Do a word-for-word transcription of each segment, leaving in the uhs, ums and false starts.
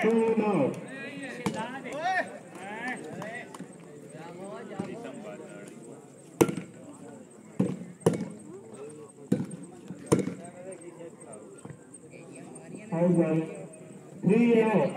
two now. Out one. Three now.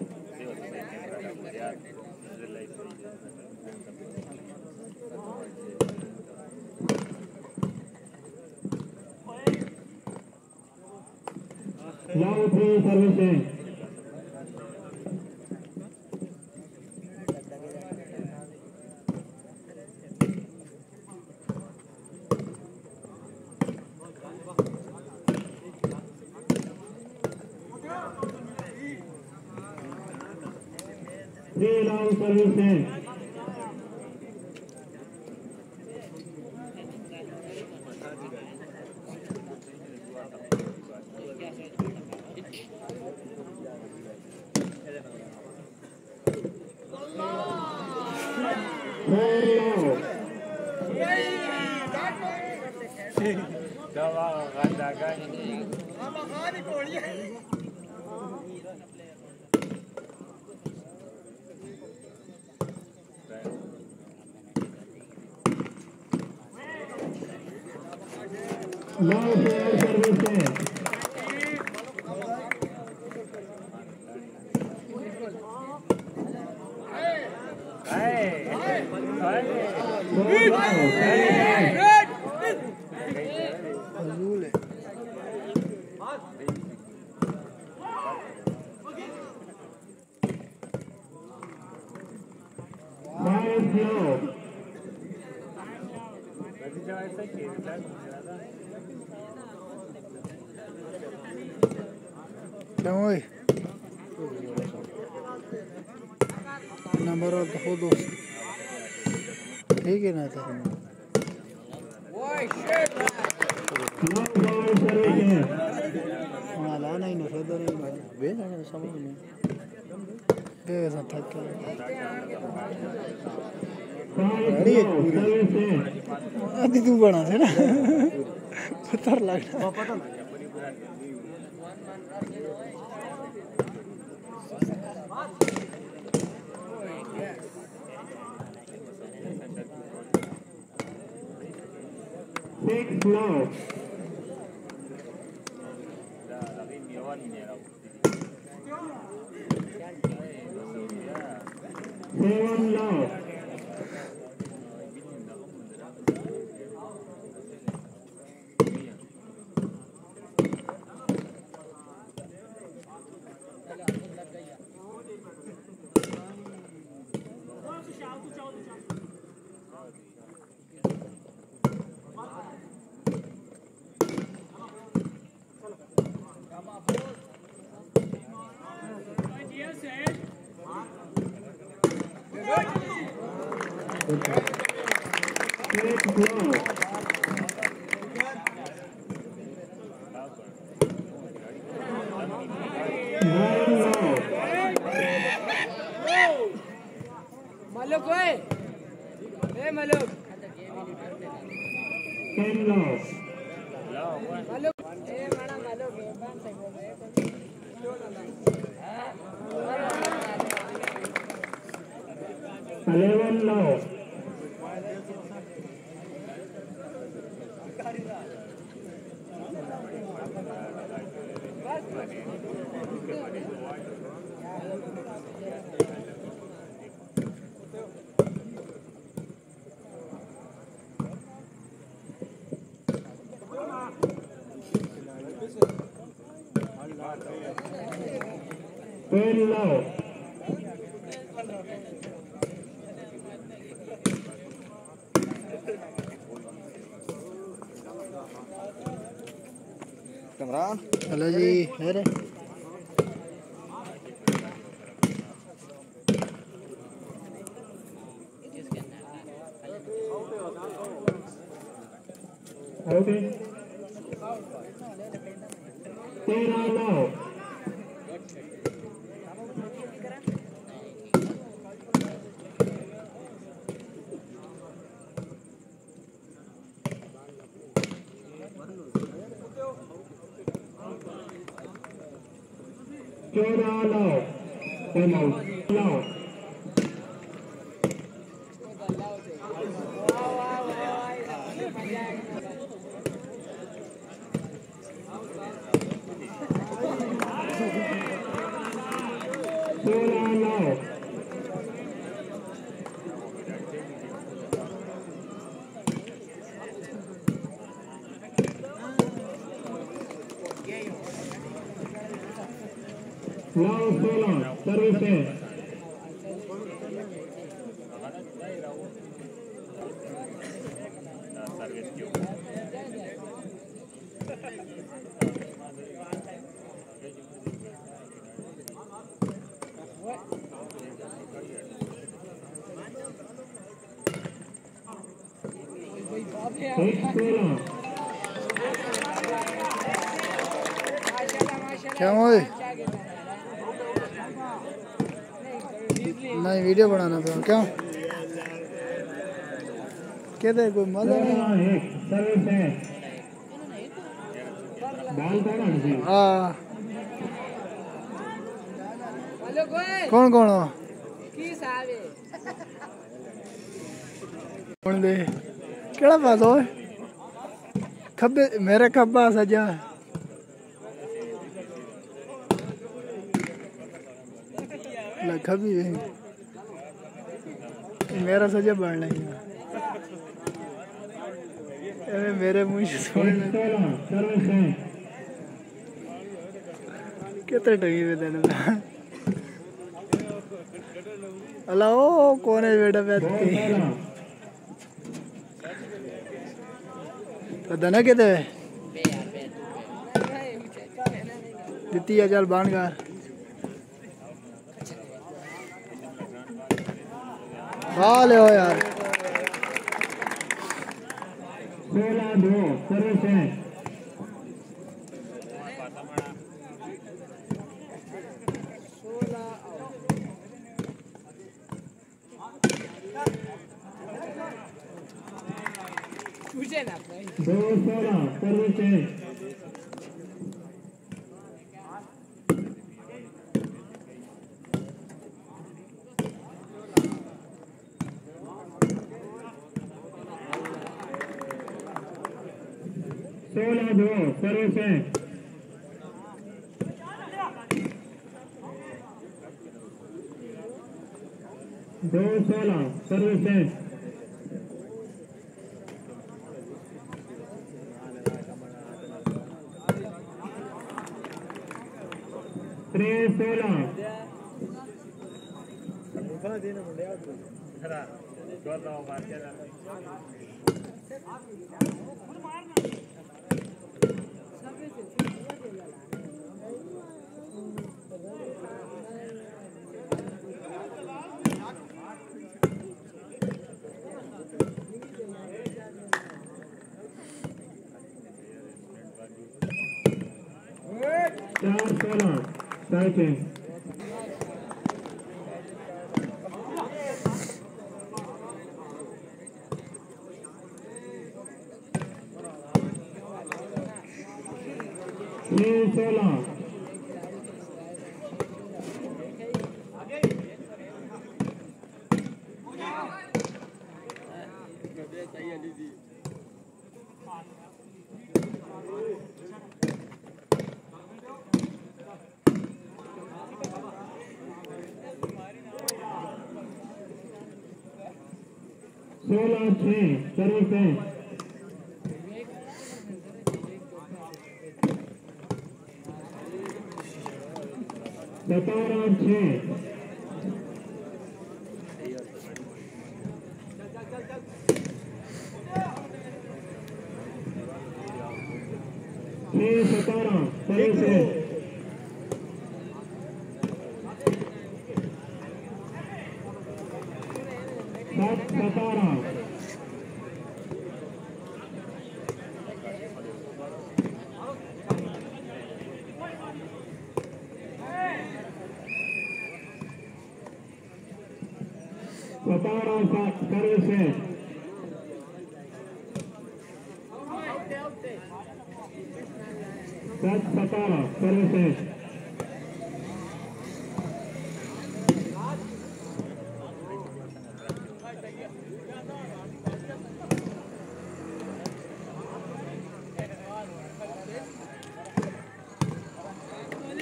Now three servicing. Three long servicing. Now four servicing. Five now. Don't worry. Number of the whole ठीक है ना तो माला नहीं ना सदर नहीं बेला ना समझ नहीं ऐसा था क्या अरे आदि तू बना है ना पत्थर लगना पता नहीं Six now. Seven now. Maluk, woi. Eh, Maluk. Ten now. Maluk. Eh, mana Maluk? Eleven now. Ten now. Kamran hello जी है रे Okay. Teira now. Teira now. Time out लो सोलह लो Now solar services. Eight solar. क्या हुआ? नहीं video बनाना था क्या? कहते कोई मजा नहीं। एक सर्विस है बाल कौन है? हाँ मालूक ओए कौन कौन हो? की साहब कौन दे केड़ा पास हो? खब्बे मेरे खब्बा सजा खबी मेरा सजा बढ़ना ही मेरे मुंह से सुन कितने टंगी में देने अल्लाह ओ कौन है बेटा बैठती पता ना कहते दिती है चल बांध का ले हो यार सोलह दो सर्विस है पूछे ना दो सोलह सर्विस है सोलह दो सर्विस है दो सोलह सर्विस है तीन सोलह चार सोलह साइकिल तीन सोलह सोलह छः सर्विस है सतारह छः छः सतारह सर्विस है सात सतारह सतारह सात सर्विस है सात सतारह सर्विस है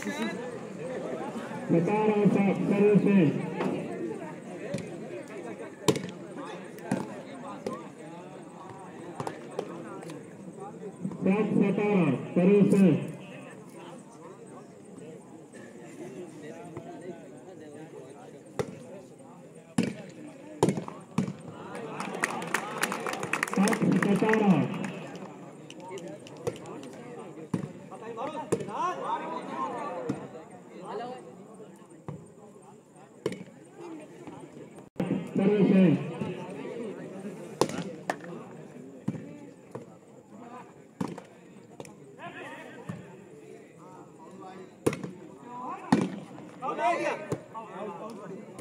सतारह सात सर्विस है सात सतारह सर्विस है सात सतारह सर्विस है Out, out, out.